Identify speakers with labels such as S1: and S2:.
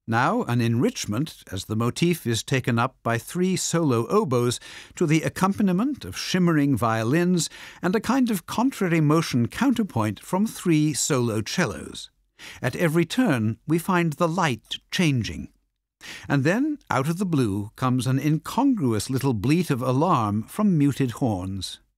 S1: Now an enrichment, as the motif is taken up by 3 solo oboes to the accompaniment of shimmering violins and a kind of contrary motion counterpoint from 3 solo cellos. At every turn we find the light changing. And then, out of the blue, comes an incongruous little bleat of alarm from muted horns.